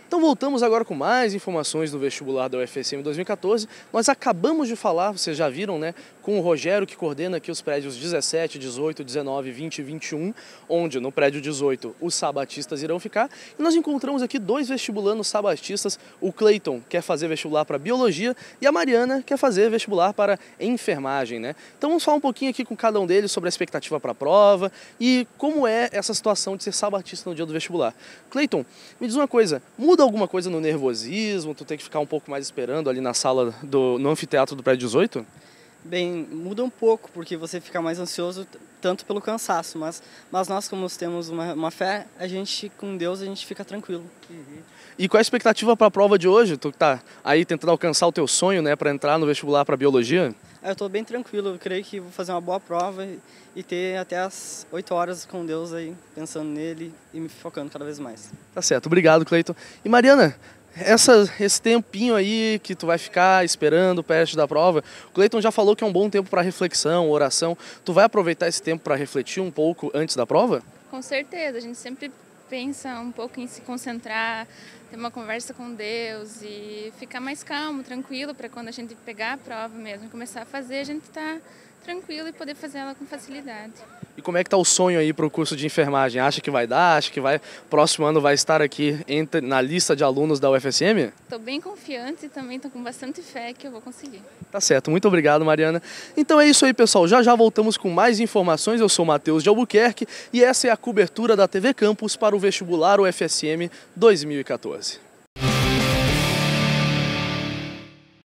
Então voltamos agora com mais informações do vestibular da UFSM 2014. Nós acabamos de falar, vocês já viram, né, com o Rogério, que coordena aqui os prédios 17, 18, 19, 20 e 21, onde no prédio 18 os sabatistas irão ficar. E nós encontramos aqui dois vestibulandos sabatistas, o Cleiton quer fazer vestibular para Biologia e a Mariana quer fazer vestibular para Enfermagem, né? Então vamos falar um pouquinho aqui com cada um deles sobre a expectativa para a prova e como é essa situação de ser sabatista no dia do vestibular. Cleiton, me diz uma coisa, muda alguma coisa no nervosismo? Tu tem que ficar um pouco mais esperando ali na sala, no anfiteatro do prédio 18? Bem, muda um pouco, porque você fica mais ansioso tanto pelo cansaço, mas nós, como temos uma fé, com Deus, a gente fica tranquilo. E qual é a expectativa para a prova de hoje? Tu tá aí tentando alcançar o teu sonho, né, para entrar no vestibular para Biologia? Eu estou bem tranquilo, eu creio que vou fazer uma boa prova e ter até as 8 horas com Deus aí, pensando nele e me focando cada vez mais. Tá certo, obrigado, Cleiton. E Mariana, esse tempinho aí que tu vai ficar esperando perto da prova, o Cleiton já falou que é um bom tempo para reflexão, oração. Tu vai aproveitar esse tempo para refletir um pouco antes da prova? Com certeza, a gente sempre pensa um pouco em se concentrar, ter uma conversa com Deus e ficar mais calmo, tranquilo, para quando a gente pegar a prova mesmo e começar a fazer, a gente tá tranquilo e poder fazer ela com facilidade. E como é que tá o sonho aí para o curso de enfermagem? Acha que vai dar? Acha que próximo ano vai estar aqui na lista de alunos da UFSM? Estou bem confiante e também estou com bastante fé que eu vou conseguir. Tá certo, muito obrigado, Mariana. Então é isso aí, pessoal. Já já voltamos com mais informações. Eu sou o Matheus de Albuquerque e essa é a cobertura da TV Campus para o vestibular UFSM 2014.